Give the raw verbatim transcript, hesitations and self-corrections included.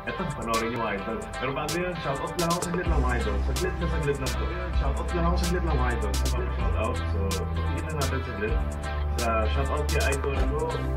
Eto, panoorin niyo mga idol. Pero bago yun, shoutout lang ako saglit lang mga idol. Saglit na saglit lang po. Shoutout lang ako saglit lang mga idol. Sa shoutout. So, tingin lang natin saglit. Sa shoutout kay idol ko,